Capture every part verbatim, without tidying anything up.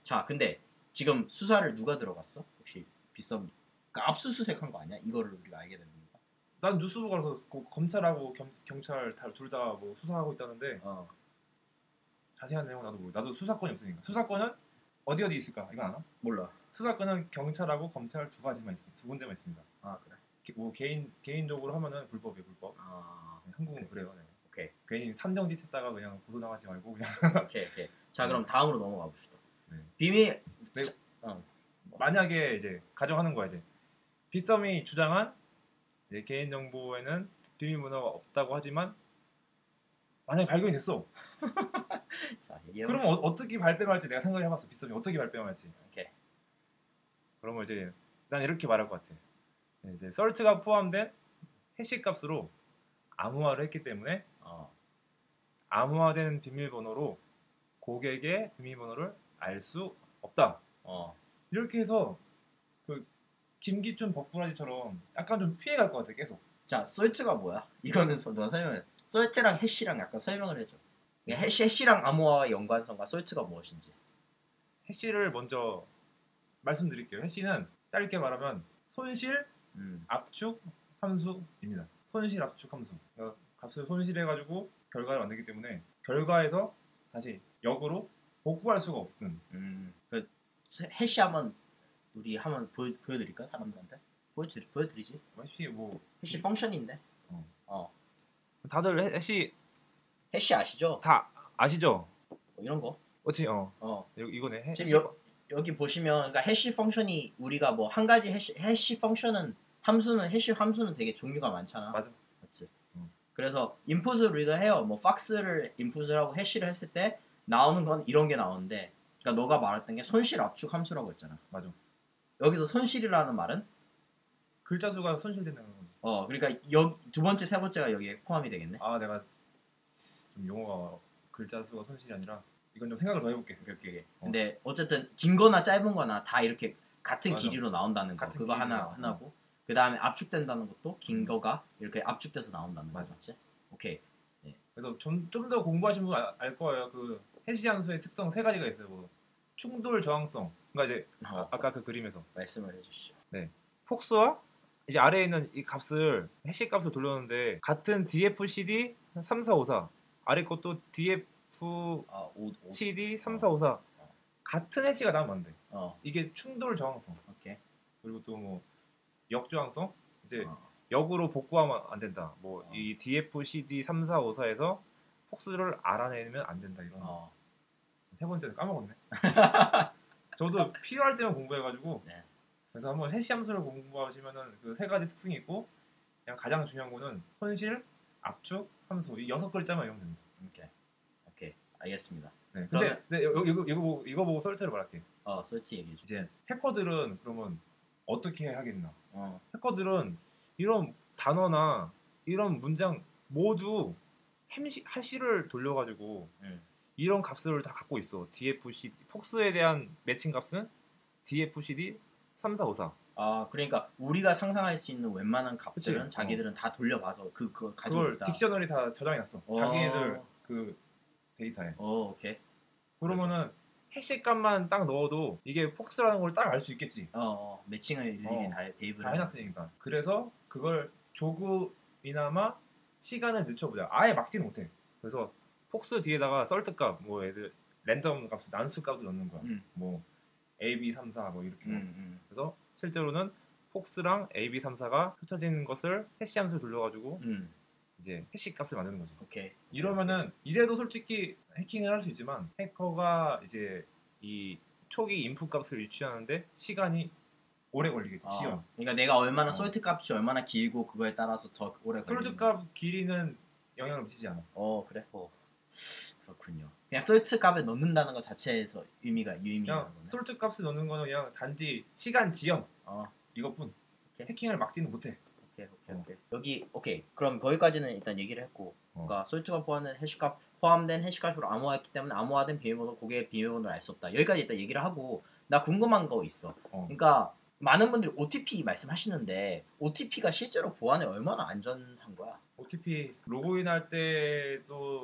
자, 근데 지금 수사를 누가 들어갔어? 혹시 빗썸 그러니까 압수수색한 거 아니야? 이거를 우리가 알게 되는 건가? 난 뉴스보고 가서 검찰하고 겸, 경찰 다 둘 다 뭐 수사하고 있다는데 어. 자세한 내용 나도 모르. 나도 수사권이 없으니까. 수사권은 어디 어디 있을까? 이거 아나? 몰라. 수사권은 경찰하고 검찰 두 가지만 있습니다. 두 군데만 있습니다. 아 그래. 게, 뭐 개인 개인적으로 하면은 불법이에요, 불법. 아. 네, 한국은 그래요. 네. 오케이. 괜히 탐정짓 했다가 그냥 고소 나가지 말고 그냥. 오케이 오케이. 자 그럼 다음으로 넘어가 봅시다. 네. 비밀. 네. 자, 어. 만약에 이제 가정하는 거야 이제. 빗썸이 주장한 이제 개인 정보에는 비밀번호가 없다고 하지만 만약에 발견이 됐어. 자 얘기해. 그러면 어, 어떻게 발뺌할지 내가 생각해봤어. 빗썸이 어떻게 발뺌할지. 오케이. 그러면 이제 난 이렇게 말할 것 같아. 이제 썰트가 포함된 해시 값으로 암호화를 했기 때문에 어. 암호화된 비밀번호로 고객의 비밀번호를 알 수 없다. 어. 이렇게 해서 그 김기춘 법꾸라지처럼 약간 좀 피해갈 것 같아 계속. 자 솔트가 뭐야? 이거는 너가 설명해. 솔트랑 해시랑 약간 설명을 해줘. 해시 해시랑 암호화의 연관성과 솔트가 무엇인지. 해시를 먼저 말씀드릴게요. 해시는 짧게 말하면 손실 음. 압축 함수입니다. 손실 압축 함수. 그러니까 값을 손실해가지고 결과를 만들기 때문에 결과에서 다시 역으로 복구할 수가 없는. 음. 그 해시 한번 우리 한번 보여 보여드릴까 사람들한테? 보여드 보여드리지. 해시 뭐 해시 펑션인데. 어. 어. 다들 해시 해시 아시죠? 다 아시죠? 뭐 이런 거. 어찌 어. 어. 이- 이거네. 해, 지금 해시 여, 여기 보시면 그러니까 해시 펑션이 우리가 뭐 한 가지 해시 해시 펑션은 함수는 해시 함수는 되게 종류가 많잖아. 맞아. 맞지. 음. 그래서 인풋을 우리가 해요. 뭐 팍스를 인풋을 하고 해시를 했을 때 나오는 건 이런 게 나오는데, 그러니까 너가 말했던 게 손실 압축 함수라고 했잖아. 맞아. 여기서 손실이라는 말은 글자 수가 손실된다는 거지. 어 그러니까 여기 두 번째 세 번째가 여기에 포함이 되겠네. 아 내가 좀 용어가 글자 수가 손실이 아니라 이건 좀 생각을 더 해볼게. 오케이, 오케이. 어. 근데 어쨌든 긴거나 짧은거나 다 이렇게 같은 맞아. 길이로 나온다는 거 같은 그거 길이로 하나 나와. 하나고 그 다음에 압축된다는 것도 긴 음. 거가 이렇게 압축돼서 나온다는 거 맞아. 맞지? 오케이. 그래서 좀 좀 더 공부하신 분 알 거예요. 그 해시 함수의 특성 세 가지가 있어요. 뭐 충돌 저항성. 그러니까 이제 어, 아, 아까 그 그림에서 말씀을 해주시죠. 폭스와 이제 아래에 있는 이 값을 해시 값을 돌렸는데 같은 디에프시디 삼 사 오 사 아래 것도 디에프시디 아, 오, 오. 삼 사 오 사 어. 같은 해시가 나오면 안 돼. 어, 이게 충돌 저항성. 오케이. 그리고 또 뭐 역저항성. 이제 어. 역으로 복구하면 안 된다. 뭐 어. 이 디에프시디 삼 사 오 사에서 폭스를 알아내면 안 된다. 이런. 어. 세 번째는 까먹었네. 저도 필요할 때만 공부해가지고. 네. 그래서 한번 해시 함수를 공부하시면은 그 세 가지 특징이 있고, 그냥 가장 중요한 거는 손실, 압축, 함수 이 여섯 글자만 외우면 됩니다. 오케이. 오케이. 알겠습니다. 네. 근데, 그러면- 근데 이거, 이거, 이거 보고 이거 보고 썰트를 말할게. 어, 솔티 얘기해 줘. 이제 해커들은 그러면 어떻게 하겠나? 어. 해커들은 이런 단어나 이런 문장 모두 해시, 해시를 돌려가지고 음. 이런 값을 다 갖고 있어. 디에프시디 폭스에 대한 매칭 값은 디에프시디 삼 사 오 사. 아, 그러니까 우리가 상상할 수 있는 웬만한 값들은 그치? 자기들은 다 돌려봐서 그 그걸 가지고 그걸 있다. 딕셔너리 다 저장해놨어. 어. 자기네들 그 데이터에. 어, 오케이. 그러면은 해시 값만 딱 넣어도 이게 폭스라는 걸 딱 알 수 있겠지. 어, 어 매칭을 일일이 어. 다 대입을 다 해. 해놨으니까. 그래서 그걸 조금이나마 시간을 늦춰보자. 아예 막지는 못해. 그래서 폭스 뒤에다가 썰트 값, 뭐 애들 랜덤 값, 난수 값을 넣는 거야. 음. 뭐 A, B, 삼, 사 뭐 이렇게. 음, 음. 그래서 실제로는 폭스랑 A, B, 삼, 사가 흩어지는 것을 해시 함수를 돌려가지고 음. 이제 해시 값을 만드는 거죠. 오케이. 이러면은 이래도 솔직히 해킹을 할 수 있지만 해커가 이제 이 초기 인풋 값을 유치하는데 시간이 오래 걸리겠지. 어, 지연. 그러니까 내가 얼마나 어. 솔트 값이 얼마나 길고 그거에 따라서 더 오래 걸리는. 솔트 값 길이는 영향을 미치지 않아. 어, 그래. 어. 그렇군요. 그냥 솔트 값을 넣는다는 것 자체에서 의미가 유의미한 그냥 거네. 솔트 값을 넣는 거는 그냥 단지 시간 지연 어. 이것뿐. 오케이. 해킹을 막지는 못해. 오케이, 오케이, 어. 오케이. 여기 오케이. 그럼 거기까지는 일단 얘기를 했고, 어. 그러니까 솔트가 포함된 해시값 포함된 해시값으로 암호화했기 때문에 암호화된 비밀번호 고객의 비밀번호를 알 수 없다. 여기까지 일단 얘기를 하고 나 궁금한 거 있어. 어. 그러니까 많은 분들이 오티피 말씀하시는데 오티피가 실제로 보안에 얼마나 안전한 거야? 오티피 로그인 할 때도 쓸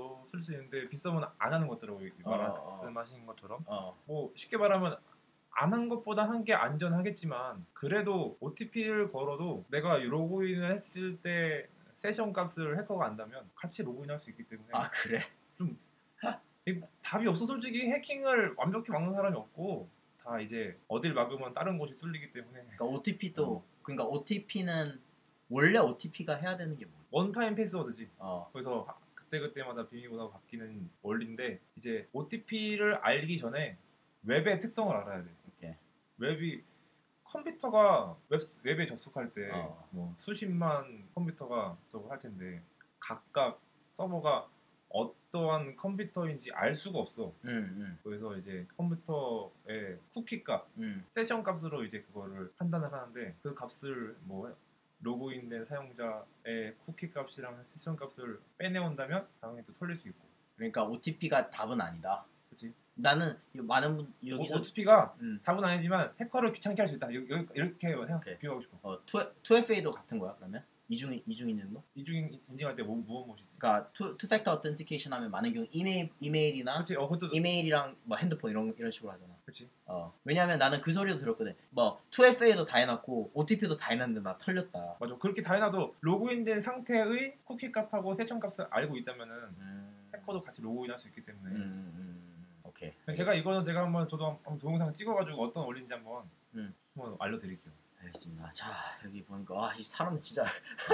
수 있는데 빗썸은 안 하는 것더라고요. 어, 말씀하신 것처럼. 어. 뭐 쉽게 말하면 안 한 것보다 한 게 안전하겠지만 그래도 오티피를 걸어도 내가 로그인을 했을 때 세션 값을 해커가 안다면 같이 로그인할 수 있기 때문에 아 그래? 좀 이- 답이 없어. 솔직히 해킹을 완벽히 막는 사람이 없고 다 이제 어딜 막으면 다른 곳이 뚫리기 때문에 그러니까 오티피도 어. 그러니까 오티피는 원래 오티피가 해야 되는 게 뭐야? 원타임 패스워드지. 어. 그래서 하- 그때그때마다 비밀번호가 바뀌는 원리인데 이제 오티피를 알기 전에 웹의 특성을 알아야 돼. 오케이. 웹이 컴퓨터가 웹, 웹에 접속할 때 어. 뭐 수십만 컴퓨터가 접속을 할 텐데 각각 서버가 어떠한 컴퓨터인지 알 수가 없어. 음, 음, 그래서 이제 컴퓨터의 쿠키 값, 음. 세션 값으로 이제 그거를 판단을 하는데 그 값을 뭐 로그인된 사용자의 쿠키 값이랑 세션 값을 빼내온다면 당연히 또 털릴 수 있고. 그러니까 오티피가 답은 아니다. 그렇지? 나는 이 많은 분 여기서 오티피가 음. 답은 아니지만 해커를 귀찮게 할 수 있다. 여기, 여기 이렇게 생각 오케이. 비교하고 싶어. 어, 투 에프에이도 같은 거야 그러면? 이중 이중 인증도? 이중 인증할 때 뭐, 무엇 무엇이지? 그러니까 투 투 팩터 어텐티케이션 하면 많은 경우 이메일 이메일이나 그렇지. 어 그것도 이메일이랑 뭐 핸드폰 이런 이런 식으로 하잖아. 그렇지. 어. 왜냐면 나는 그 소리도 들었거든. 뭐 투 에프에이도 다 해놨고 오티피도 다 해놨는데 나 털렸다. 맞아. 그렇게 다 해놔도 로그인된 상태의 쿠키 값하고 세션 값을 알고 있다면은 음. 해커도 같이 로그인할 수 있기 때문에. 음, 음, 음. 오케이. 제가 이거는 제가 한번 저도 한번 동영상 찍어가지고 어떤 원리인지 한번 음. 한번 알려드릴게요. 알겠습니다. 자 여기 보니까 아, 이 사람들 진짜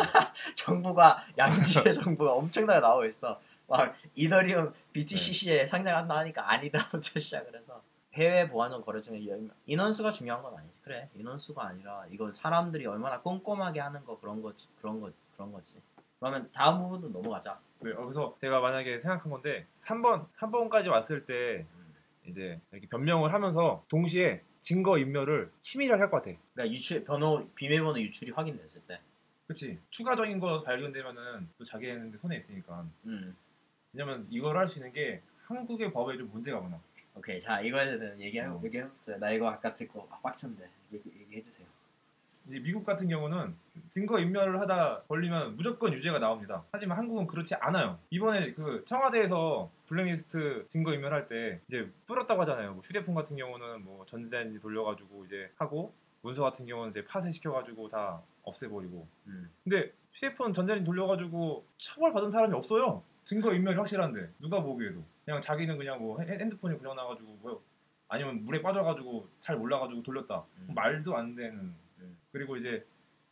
정보가 양질의 정보가 엄청나게 나오고 있어. 막 이더리움 비티씨씨에 상장한다 하니까 아니다부터 시작을 해서 해외 보안용 거래 중에 열- 인원수가 중요한 건 아니지. 그래 인원수가 아니라 이건 사람들이 얼마나 꼼꼼하게 하는 거 그런 거지 그런 거 그런 거지. 그러면 다음 부분도 넘어가자. 네, 어, 그래서 제가 만약에 생각한 건데 삼 번 삼 번까지 왔을 때 음. 이제 이렇게 변명을 하면서 동시에 증거 인멸을 치밀하게 할 것 같아. 그러니까 유출 번호 비밀번호 유출이 확인됐을 때. 그렇지. 추가적인 거 발견되면은 또 자기네들 손에 있으니까. 음. 왜냐면 이걸 할 수 있는 게 한국의 법에 좀 문제가 많아. 오케이 자 이거에 대해서 얘기해 어. 얘기해봤어요. 나 이거 아까 듣고 아, 빡쳤는데 얘기 얘기해 주세요. 이제 미국 같은 경우는 증거 인멸을 하다 걸리면 무조건 유죄가 나옵니다. 하지만 한국은 그렇지 않아요. 이번에 그 청와대에서 블랙리스트 증거 인멸할 때 이제 뚫었다고 하잖아요. 뭐 휴대폰 같은 경우는 뭐 전자레인지 돌려가지고 이제 하고 문서 같은 경우는 이제 파쇄시켜가지고 다 없애버리고. 음. 근데 휴대폰 전자레인지 돌려가지고 처벌 받은 사람이 없어요. 증거 인멸이 확실한데 누가 보기에도 그냥 자기는 그냥 뭐 핸- 핸드폰이 고장나가지고 뭐 아니면 물에 빠져가지고 잘 몰라가지고 돌렸다. 음. 말도 안 되는. 음. 그리고 이제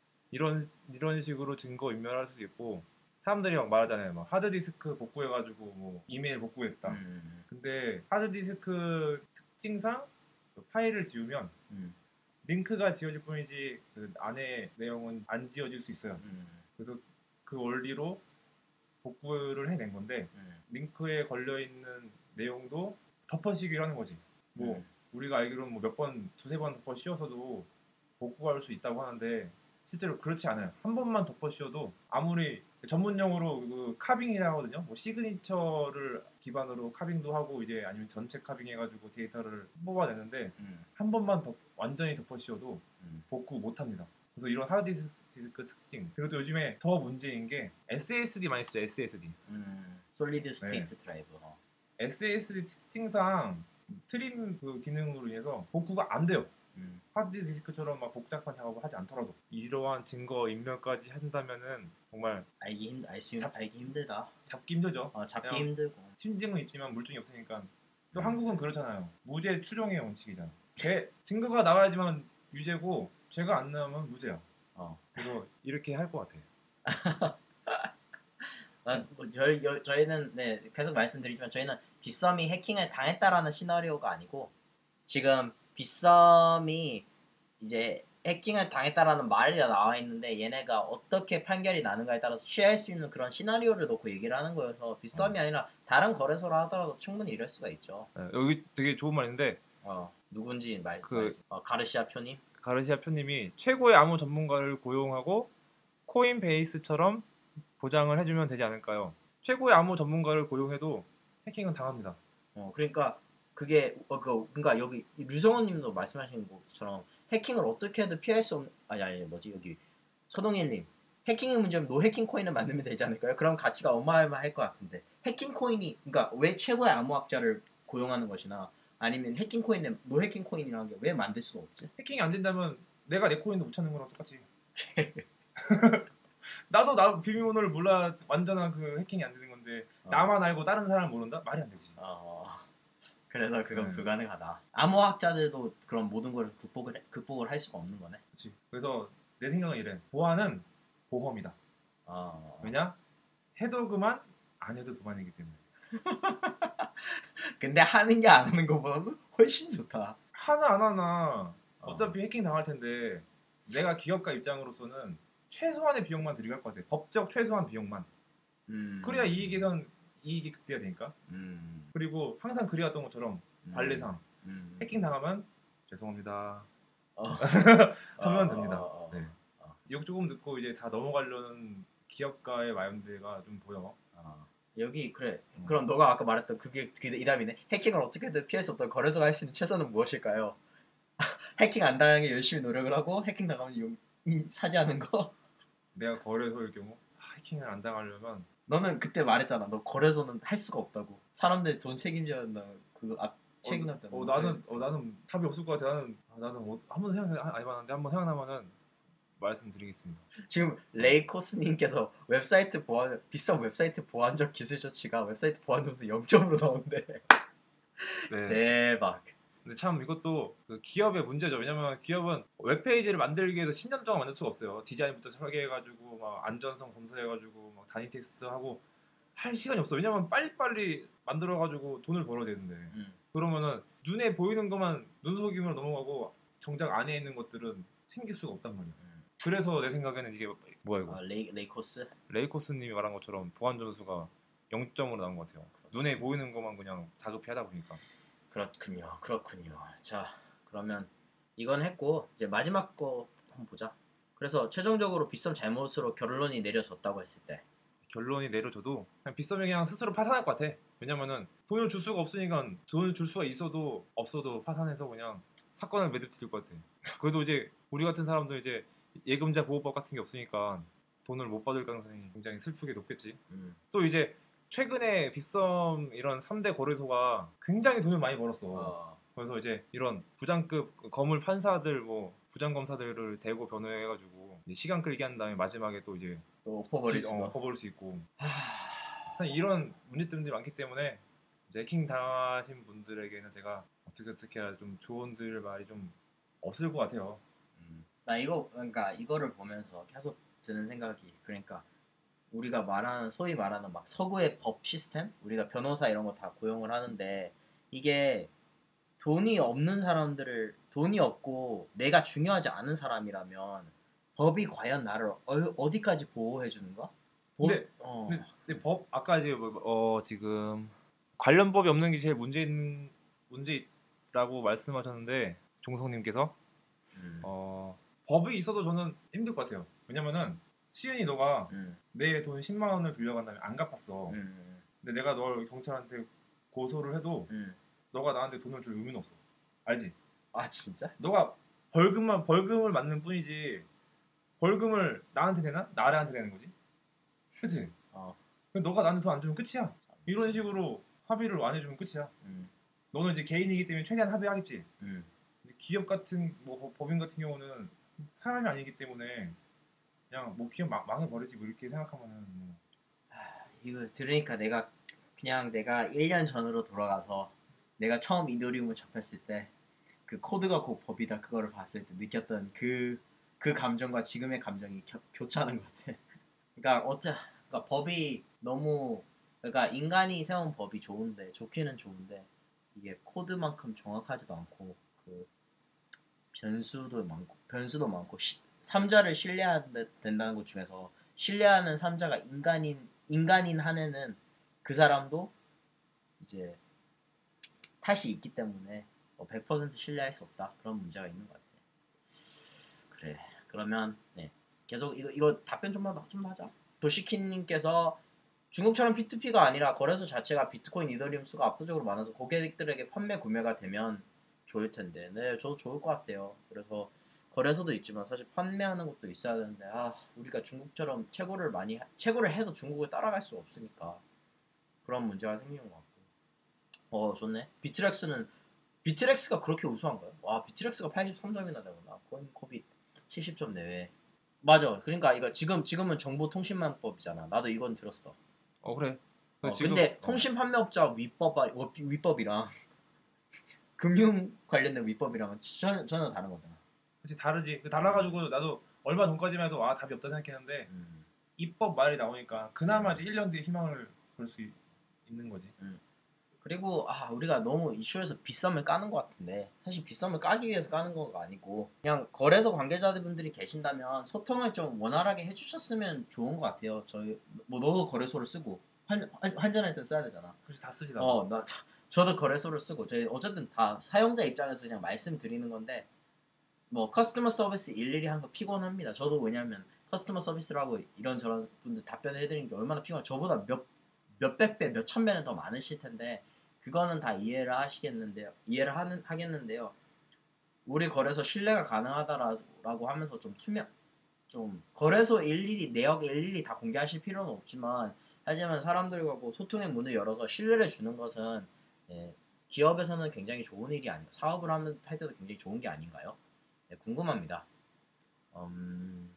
이런 이런 식으로 증거 인멸할 수도 있고 사람들이 막 말하잖아요. 막 하드디스크 복구해가지고 뭐 이메일 복구했다. 음. 근데 하드디스크 특징상 그 파일을 지우면 음. 링크가 지워질 뿐이지 그 안에 내용은 안 지워질 수 있어요. 음. 그래서 그 원리로 복구를 해낸 건데 음. 링크에 걸려 있는 내용도 덮어씌기를 하는 거지. 뭐 음. 우리가 알기로는 뭐 몇 번 두세 번 덮어 씌워서도 복구할 수 있다고 하는데 실제로 그렇지 않아요. 한 번만 덮어 씌워도 아무리 전문용어로 그 카빙이라고 하거든요. 뭐 시그니처를 기반으로 카빙도 하고 이제 아니면 전체 카빙 해가지고 데이터를 뽑아내는데 음. 한 번만 덮, 완전히 덮어 씌워도 음. 복구 못합니다. 그래서 이런 하드디스크 특징. 그리고 또 요즘에 더 문제인 게 에스에스디 많이 쓰죠. 에스에스디. 음. 솔리드 스테이트 드라이브. 어. 에스에스디 특징상 트림 그 기능으로 인해서 복구가 안 돼요. 음. 하드디스크처럼 막 복잡한 작업을 하지 않더라도 이러한 증거 인멸까지 한다면은 정말 알기 힘 알수 잡- 알기 힘들다. 잡기 힘들죠. 어, 잡기 그냥 힘들고. 심증은 있지만 물증이 없으니까. 또 음. 한국은 그렇잖아요. 무죄 추정의 원칙이잖아. 죄 증거가 나와야지만 유죄고 죄가 안 나오면 무죄야. 어. 그래서 이렇게 할 것 같아. 아, 뭐 저희 여, 저희는 네 계속 말씀드리지만 저희는 빗썸이 해킹을 당했다라는 시나리오가 아니고 지금 빗썸이 이제 해킹을 당했다라는 말이 나와 있는데 얘네가 어떻게 판결이 나는가에 따라서 취할 수 있는 그런 시나리오를 놓고 얘기를 하는 거여서 빗썸이 어. 아니라 다른 거래소라 하더라도 충분히 이럴 수가 있죠. 네, 여기 되게 좋은 말인데 어 누군지 말 그- 그 어, 가르시아 표님. 가르시아 표님이 최고의 암호 전문가를 고용하고 코인베이스처럼 보장을 해주면 되지 않을까요? 최고의 암호 전문가를 고용해도 해킹은 당합니다. 어 그러니까 그게 어, 그 그러니까 여기 류성호님도 말씀하신 것처럼 해킹을 어떻게 해도 피할 수 없는 아니 아니 뭐지 여기 서동일님 해킹의 문제면 노 해킹 코인을 만들면 되지 않을까요? 그럼 가치가 어마어마할 것 같은데 해킹 코인이 그러니까 왜 최고의 암호학자를 고용하는 것이나 아니면 해킹 코인에 노 해킹 코인이라는 게 왜 만들 수가 없지? 해킹이 안 된다면 내가 내 코인도 못 찾는 거랑 똑같지. 나도 나 비밀번호를 몰라 완전한 그 해킹이 안 되는 건데 어. 나만 알고 다른 사람 모른다? 말이 안 되지. 어, 그래서 그건 네. 불가능하다. 암호학자들도 그런 모든 걸 극복을 극복을 할 수가 없는 거네. 그렇지. 그래서 내 생각은 이래. 보안은 보험이다. 어. 왜냐? 해도 그만, 안 해도 그만이기 때문에. 근데 하는 게 안 하는 것보다는 훨씬 좋다. 하나 안 하나 어. 어차피 해킹 당할 텐데 내가 기업가 입장으로서는 최소한의 비용만 들이고 할 것 같아. 법적 최소한 비용만. 음. 그래야 이익에선 이익이 극대화 되니까. 음. 그리고 항상 그래왔던 것처럼 음. 관례상 음. 해킹 당하면 죄송합니다 어. 하면 어, 됩니다. 어, 어, 네. 어. 욕 조금 듣고 이제 다 넘어가려는 기업가의 마인드가 좀 보여. 어. 여기 그래. 음. 그럼 너가 아까 말했던 그게 그게 이 답이네. 해킹을 어떻게든 피할 수 없던 거래소가 할 수 있는 최선은 무엇일까요? 해킹 안 당하게 열심히 노력을 하고 해킹 당하면 용, 이, 사죄하는 거. 내가 거래소일 경우 아, 해킹을 안 당하려면 너는 그때 말했잖아. 너 거래소는 할 수가 없다고. 사람들 돈 책임져야 한다. 그거 앞 책임졌다. 어, 어 나는 어 나는 답이 없을 것 같아. 나는 아, 나는 뭐, 한번 생각 안 해봤는데 한번 생각나면은 말씀드리겠습니다. 지금 레이코스님께서 웹사이트 보안 비싼 웹사이트 보안적 기술 조치가 웹사이트 보안 점수 영 점으로 나온대. 네. 대박. 근데 참 이것도 그 기업의 문제죠. 왜냐면 기업은 웹페이지를 만들기 위해서 십 년 동안 만들 수가 없어요. 디자인부터 설계해가지고 막 안전성 검사해가지고 막 단위 테스트하고 할 시간이 없어. 왜냐면 빨리빨리 만들어가지고 돈을 벌어야 되는데 음. 그러면은 눈에 보이는 것만 눈속임으로 넘어가고 정작 안에 있는 것들은 챙길 수가 없단 말이야. 음. 그래서 내 생각에는 이게 뭐야 이거 아, 레이 레이코스. 레이코스님이 말한 것처럼 보안 점수가 영 점으로 나온 것 같아요. 눈에 보이는 것만 그냥 다급히 하다 보니까. 그렇군요. 그렇군요. 자, 그러면 이건 했고 이제 마지막 거 한번 보자. 그래서 최종적으로 빗썸 잘못으로 결론이 내려졌다고 했을 때 결론이 내려져도 그냥 빗썸이 그냥 스스로 파산할 것 같아. 왜냐면은 돈을 줄 수가 없으니까 돈을 줄 수가 있어도 없어도 파산해서 그냥 사건을 매듭질 것 같아. 그래도 이제 우리 같은 사람도 이제 예금자 보호법 같은 게 없으니까 돈을 못 받을 가능성이 굉장히 슬프게 높겠지. 음. 또 이제 최근에 빗썸 이런 삼 대 거래소가 굉장히 돈을 많이 벌었어. 어. 그래서 이제 이런 부장급 거물 판사들 뭐 부장 검사들을 대고 변호해가지고 이제 시간 끌게 한 다음에 마지막에 또 이제 또 엎어버릴 수가. 어, 엎어버릴 수 있고 하... 이런 문제점들이 많기 때문에 이제 해킹 당하신 분들에게는 제가 어떻게 어떻게 해야 좀 조언들 말이 좀 없을 것 같아요. 음. 나 이거 그러니까 이거를 보면서 계속 드는 생각이 그러니까 우리가 말하는 소위 말하는 막 서구의 법 시스템 우리가 변호사 이런 거 다 고용을 하는데 이게 돈이 없는 사람들을 돈이 없고 내가 중요하지 않은 사람이라면 법이 과연 나를 어, 어디까지 보호해 주는가? 근데, 어. 근데, 근데 법 아까 이제 뭐, 어 지금 관련 법이 없는 게 제일 문제 있는 문제라고 말씀하셨는데 종성님께서 음. 어 법이 있어도 저는 힘들 것 같아요. 왜냐면은 시은이 너가 음. 내 돈 십만 원을 빌려간 다음에 안 갚았어. 음. 근데 내가 널 경찰한테 고소를 해도 음. 너가 나한테 돈을 줄 의무는 없어. 알지? 아 진짜? 너가 벌금만 벌금을 맞는 뿐이지 벌금을 나한테 내나? 나한테 내는 거지. 그치? 어. 너가 나한테 돈 안 주면 끝이야. 이런 식으로 합의를 안 해주면 끝이야. 음. 너는 이제 개인이기 때문에 최대한 합의하겠지. 음. 근데 기업 같은 뭐 법인 같은 경우는 사람이 아니기 때문에 그냥 뭐 기업 망, 망해버리지 뭐 이렇게 생각하면은 뭐. 하, 이거 들으니까 내가 그냥 내가 일 년 전으로 돌아가서 내가 처음 이더리움을 접했을 때 그 코드가 곧 법이다 그거를 봤을 때 느꼈던 그 그 감정과 지금의 감정이 겨, 교차하는 것 같아. 그러니까 어째 그러니까 법이 너무 그러니까 인간이 세운 법이 좋은데 좋기는 좋은데 이게 코드만큼 정확하지도 않고 그 변수도 많고 변수도 많고 시, 삼자를 신뢰해야 된다는 것 중에서 신뢰하는 삼자가 인간인 인간인 한에는 그 사람도 이제 탓이 있기 때문에 백 퍼센트 신뢰할 수 없다 그런 문제가 있는 것 같아. 그래 그러면 네 계속 이거 이거 답변 좀만 더 좀 하자. 도시키님께서 중국처럼 피투피가 아니라 거래소 자체가 비트코인, 이더리움 수가 압도적으로 많아서 고객들에게 판매 구매가 되면 좋을 텐데 네 저도 좋을 것 같아요. 그래서 거래소도 있지만 사실 판매하는 것도 있어야 되는데 아 우리가 중국처럼 채굴을 많이 하- 채굴을 해도 중국을 따라갈 수 없으니까 그런 문제가 생기는 것 같고. 어 좋네. 비트렉스는 비트렉스가 그렇게 우수한가요? 와 비트렉스가 팔십삼 점이나 되구나. 코인코빗 칠십 점 내외. 맞아. 그러니까 이거 지금 지금은 정보통신망법이잖아. 나도 이건 들었어. 어 그래. 어, 지금 근데 어, 통신 판매업자 위법 위법이랑 금융 관련된 위법이랑은 전혀, 전혀 다른 거잖아. 그치 다르지. 그 달라가지고 나도 얼마 전까지만 해도 아 답이 없다 생각했는데 음, 입법 말이 나오니까 그나마 음. 이제 일 년 뒤에 희망을 볼 수 있는 거지. 그리고 아 우리가 너무 이슈에서 빗썸을 까는 것 같은데 사실 빗썸을 까기 위해서 까는 거가 아니고 그냥 거래소 관계자분들이 계신다면 소통을 좀 원활하게 해주셨으면 좋은 것 같아요. 저희 뭐 너도 거래소를 쓰고 환, 환, 환전할 때 써야 되잖아. 그래서 다 쓰지 나. 어, 나 저도 거래소를 쓰고 저희 어쨌든 다 사용자 입장에서 그냥 말씀드리는 건데 뭐 커스터머 서비스 일일이 하는 거 피곤합니다. 저도 왜냐면 커스터머 서비스라고 이런저런 분들 답변해 드리는 게 얼마나 피곤해. 저보다 몇 몇백 배, 몇천 배는 더 많으실 텐데 그거는 다 이해를 하시겠는데요. 이해를 하는 하겠는데요. 우리 거래소 신뢰가 가능하다라고 하면서 좀 투명 좀 거래소 일일이 내역 일일이 다 공개하실 필요는 없지만 하지만 사람들과 뭐 소통의 문을 열어서 신뢰를 주는 것은 예, 기업에서는 굉장히 좋은 일이 아니에요. 사업을 하면 할 때도 굉장히 좋은 게 아닌가요? 네, 궁금합니다. 음,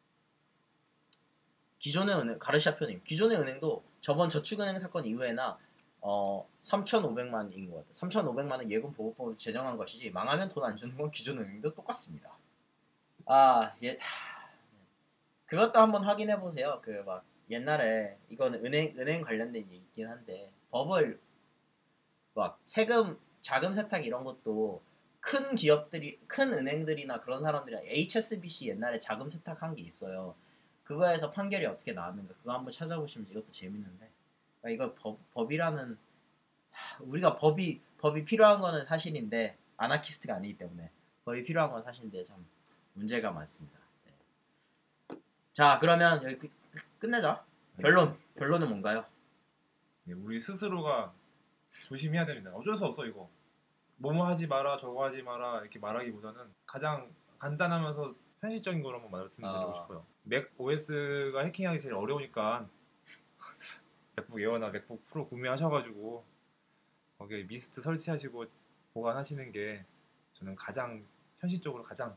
기존의 은행 가르시아 표님 기존의 은행도 저번 저축은행 사건 이후에나 어 삼천오백만인 것 같아요. 삼천오백만은 예금 보호법으로 제정한 것이지 망하면 돈 안 주는 건 기존 은행도 똑같습니다. 아 예. 그것도 한번 확인해 보세요. 그 막 옛날에 이거는 은행 은행 관련된 얘기긴 한데 법을 막 세금 자금 세탁 이런 것도 큰 기업들이 큰 은행들이나 그런 사람들이 에이치에스비씨 옛날에 자금 세탁한 게 있어요. 그거에서 판결이 어떻게 나왔는가 그거 한번 찾아보시면 이것도 재밌는데 그러니까 이거 법, 법이라는 우리가 법이 법이 필요한 거는 사실인데 아나키스트가 아니기 때문에 법이 필요한 건 사실인데 참 문제가 많습니다. 네. 자 그러면 여기 끝- 끝내자. 결론 결론은 뭔가요? 네, 우리 스스로가 조심해야 됩니다. 어쩔 수 없어 이거. 뭐뭐 하지 마라, 저거 하지 마라 이렇게 말하기보다는 가장 간단하면서 현실적인 걸 한번 말씀드리고 아. 싶어요. 맥 오에스가 해킹하기 제일 어려우니까 맥북 에어나 맥북 프로 구매하셔가지고 거기에 미스트 설치하시고 보관하시는 게 저는 가장 현실적으로 가장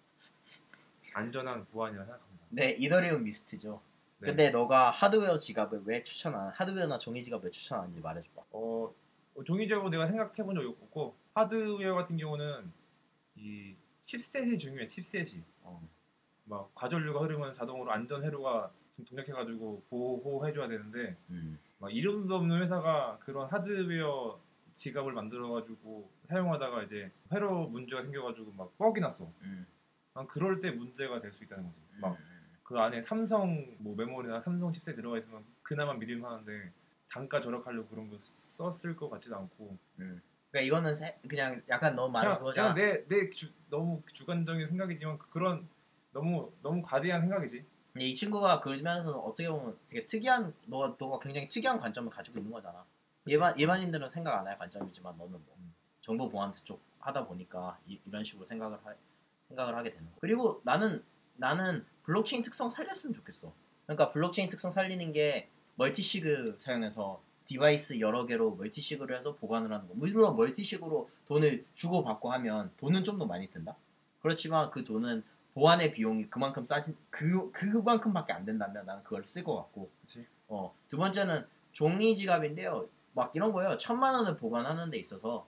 안전한 보안이라 생각합니다. 네 이더리움 미스트죠. 네. 근데 너가 하드웨어 지갑을 왜 추천한 하드웨어나 종이 지갑을 왜 추천하는지 말해줘봐. 어, 종이적으로 내가 생각해본 적이 없고 하드웨어 같은 경우는 이 칩셋이 중요해. 칩셋이 어. 막 과전류가 흐르면 자동으로 안전 회로가 동작해가지고 보호해줘야 되는데 음. 막 이름도 없는 회사가 그런 하드웨어 지갑을 만들어가지고 사용하다가 이제 회로 문제가 생겨가지고 막 뻑이 났어. 음. 난 그럴 때 문제가 될 수 있다는 거지. 음. 막 그 안에 삼성 뭐 메모리나 삼성 칩셋 들어가 있으면 그나마 믿음 하는데 단가 절약하려고 그런 거 썼을 것 같지도 않고. 음. 그러니까 이거는 세, 그냥 약간 너무 말은 그냥, 그거잖아. 그냥 내, 내 주, 너무 주관적인 생각이지만 그런 너무 너무 과대한 생각이지. 근데 이 친구가 그러면서 어떻게 보면 되게 특이한 너가 너가 굉장히 특이한 관점을 가지고 있는 거잖아. 일반 일반인들은 생각 안 할 관점이지만 너는 뭐 음. 정보 보안 쪽 하다 보니까 이, 이런 식으로 생각을 하, 생각을 하게 되는 거. 그리고 나는 나는 블록체인 특성 살렸으면 좋겠어. 그러니까 블록체인 특성 살리는 게 멀티시그 사용해서 디바이스 여러 개로 멀티시그를 해서 보관을 하는 거. 물론 멀티시그로 돈을 주고 받고 하면 돈은 좀 더 많이 든다. 그렇지만 그 돈은 보안의 비용이 그만큼 싸진 그 그만큼밖에 안 된다면 나는 그걸 쓸 것 같고. 그렇지. 어, 두 번째는 종이 지갑인데요. 막 이런 거예요. 천만 원을 보관하는 데 있어서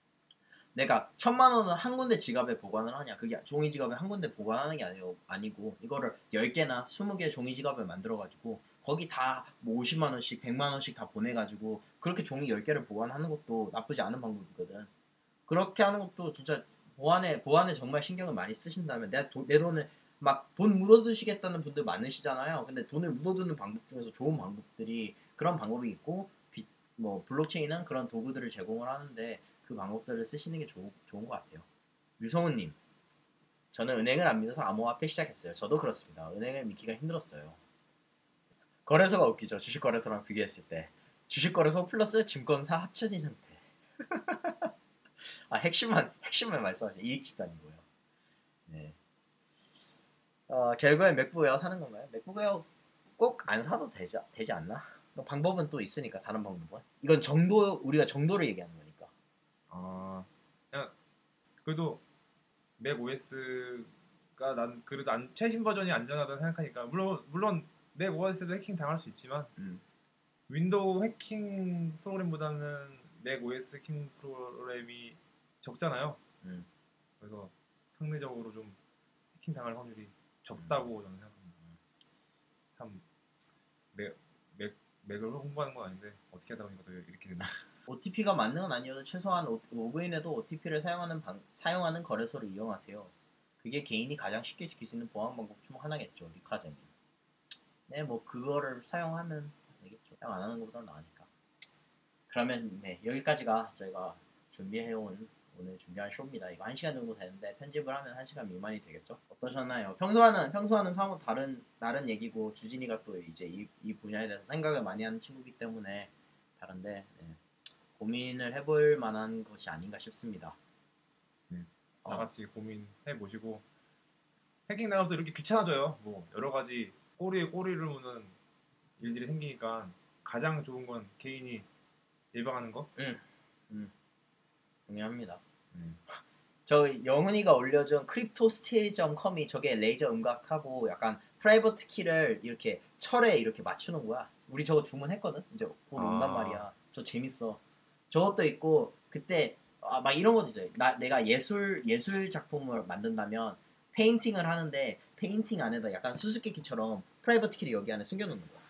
내가 천만 원을 한 군데 지갑에 보관을 하냐? 그게 종이 지갑에 한 군데 보관하는 게 아니고 아니고 이거를 열 개나 스무 개 종이 지갑을 만들어 가지고 거기 다 뭐 오십만 원씩, 백만 원씩 다 보내 가지고 그렇게 종이 열 개를 보관하는 것도 나쁘지 않은 방법이거든. 그렇게 하는 것도 진짜 보안에 보안에 정말 신경을 많이 쓰신다면 내가 도, 내 돈을 막 돈 묻어두시겠다는 분들 많으시잖아요. 근데 돈을 묻어두는 방법 중에서 좋은 방법들이 그런 방법이 있고 비, 뭐 블록체인은 그런 도구들을 제공을 하는데 그 방법들을 쓰시는 게 좋, 좋은 것 같아요. 유성훈님, 저는 은행을 안 믿어서 암호화폐 시작했어요. 저도 그렇습니다. 은행을 믿기가 힘들었어요. 거래소가 웃기죠. 주식거래소랑 비교했을 때. 주식거래소 플러스 증권사 합쳐진 형태. 아 핵심만 핵심만 말씀하세요. 이익 집단이고요. 네. 어, 결국엔 맥북 에어 사는 건가요? 맥북 에어 꼭 안 사도 되지, 되지 않나? 뭐 방법은 또 있으니까 다른 방법은. 이건 정도 우리가 정도를 얘기하는 거니까. 아, 그냥 그래도 맥 오에스가 난 그래도 안, 최신 버전이 안전하다고 생각하니까 물론 물론 맥 오에스도 해킹 당할 수 있지만 음. 윈도우 해킹 프로그램보다는 맥 오에스 해킹 프로그램이 적잖아요. 음. 그래서 상대적으로 좀 해킹 당할 확률이 적다고 음. 저는 생각합니다. 참 맥, 맥, 맥을 홍보하는 건 아닌데 어떻게 하다 보니까 또 이렇게 됐나. 오티피가 맞는 건 아니어도 최소한 오, 로그인해도 오티피를 사용하는 방, 사용하는 거래소를 이용하세요. 그게 개인이 가장 쉽게 지킬 수 있는 보안 방법 중 하나겠죠. 리카제는. 네, 뭐 그거를 사용하면 되겠죠. 사용 안 하는 것보다 나으니까. 그러면 네, 여기까지가 저희가 준비해온 오늘 준비한 쇼입니다. 이거 한 시간 정도 되는데 편집을 하면 한 시간 미만이 되겠죠? 어떠셨나요? 평소와는 평소와는 사뭇 다른 다른 얘기고 주진이가 또 이제 이, 이 분야에 대해서 생각을 많이 하는 친구이기 때문에 다른데 네, 고민을 해볼 만한 것이 아닌가 싶습니다. 네, 다 같이 어. 고민해 보시고 해킹 나가면 또 이렇게 귀찮아져요. 뭐 여러 가지 꼬리에 꼬리를 무는 일들이 생기니까 가장 좋은 건 개인이 예방하는 거. 응, 응, 동의합니다. 음. 저 영훈이가 올려준 크립토스테이 닷 컴이 저게 레이저 음각하고 약간 프라이버트 키를 이렇게 철에 이렇게 맞추는 거야. 우리 저거 주문했거든. 이제 곧 온단 아. 말이야. 저 재밌어. 저것도 있고 그때 아, 막 이런 것도 있어요. 나 내가 예술 예술 작품을 만든다면 페인팅을 하는데 페인팅 안에다 약간 수수께끼처럼 프라이버트 키를 여기 안에 숨겨놓는 거야.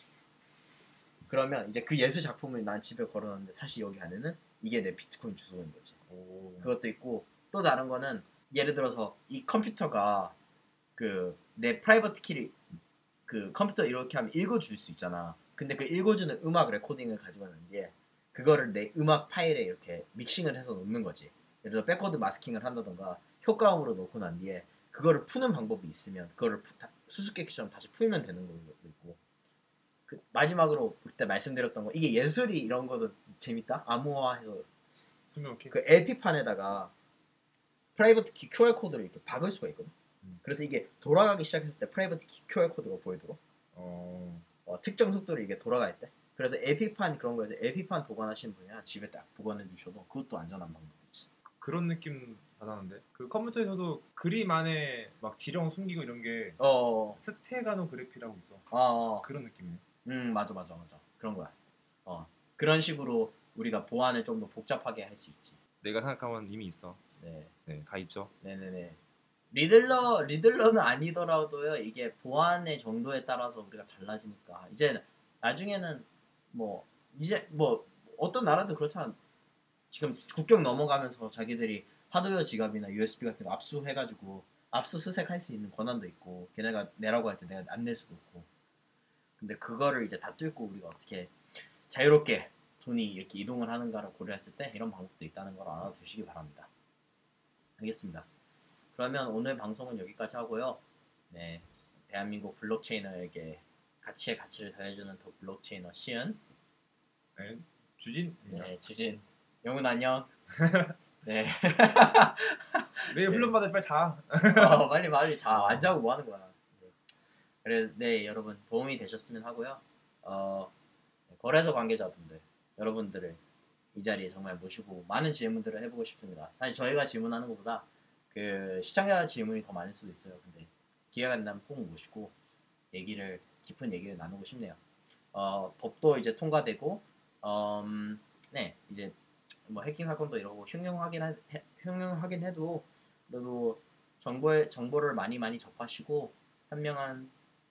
그러면 이제 그 예술 작품을 난 집에 걸어놨는데 사실 여기 안에는 이게 내 비트코인 주소인 거지. 오. 그것도 있고 또 다른 거는 예를 들어서 이 컴퓨터가 그 내 프라이버트 키를 그 컴퓨터 이렇게 하면 읽어줄 수 있잖아. 근데 그 읽어주는 음악 레코딩을 가지고 있는 뒤에 그거를 내 음악 파일에 이렇게 믹싱을 해서 놓는 거지. 예를 들어 백코드 마스킹을 한다던가 효과음으로 놓고 난 뒤에 그거를 푸는 방법이 있으면 그거를 푸, 수수께끼처럼 다시 풀면 되는 것도 있고. 그 마지막으로 그때 말씀드렸던 거 이게 예술이 이런 거도 재밌다. 암호화해서 그 엘피판에다가 프라이버트 키 큐알 코드를 이렇게 박을 수가 있거든. 음. 그래서 이게 돌아가기 시작했을 때 프라이버트 키 큐알 코드가 보이도록 어. 어, 특정 속도로 이게 돌아갈 때. 그래서 엘피판 그런 거에서 엘피판 보관하시는 분이야 집에 딱 보관해 주셔도 그것도 안전한 방법이지. 그런 느낌 받았는데 그 컴퓨터에서도 그림 안에 막 지령 숨기고 이런 게 어. 스테가노 그래피라고 있어. 어. 그런 느낌이네. 음 맞아 맞아 맞아 그런 거야. 어 그런 식으로 우리가 보안을 좀 더 복잡하게 할 수 있지. 내가 생각하면 이미 있어. 네, 네, 다 있죠. 네네네. 리들러 리들러는 아니더라도요. 이게 보안의 정도에 따라서 우리가 달라지니까 이제 나중에는 뭐 이제 뭐 어떤 나라도 그렇잖아. 지금 국경 넘어가면서 자기들이 하드웨어 지갑이나 유에스비 같은 거 압수해가지고 압수수색 할 수 있는 권한도 있고 걔네가 내라고 할 때 내가 안 낼 수도 있고. 근데 그거를 이제 다 뚫고 우리가 어떻게 자유롭게 돈이 이렇게 이동을 하는가를 고려했을 때 이런 방법도 있다는 걸 알아두시기 바랍니다. 알겠습니다. 그러면 오늘 방송은 여기까지 하고요. 네, 대한민국 블록체이너에게 가치의 가치를 더해주는 더 블록체이너 시은. 네, 주진. 네, 주진. 영훈 안녕. 네. 내일 훈련 받을 빨리 자. 어, 빨리 빨리 자. 안 자고 뭐 하는 거야. 네. 그래, 네 여러분 도움이 되셨으면 하고요. 어, 거래소 관계자분들 여러분들을 이 자리에 정말 모시고 많은 질문들을 해보고 싶습니다. 사실 저희가 질문하는 것보다 그 시청자 질문이 더 많을 수도 있어요. 근데 기회가 된다면 꼭 모시고 얘기를 깊은 얘기를 나누고 싶네요. 어, 법도 이제 통과되고 음, 네 이제 뭐 해킹 사건도 이러고 흉흉하긴 하, 흉흉하긴 해도 그래도 정보에 정보를 많이 많이 접하시고 현명한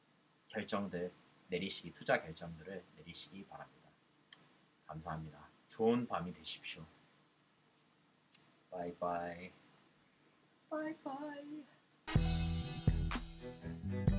결정들 내리시기 투자 결정들을 내리시기 바랍니다. 감사합니다. 좋은 밤이 되십시오. 바이바이. 바이바이.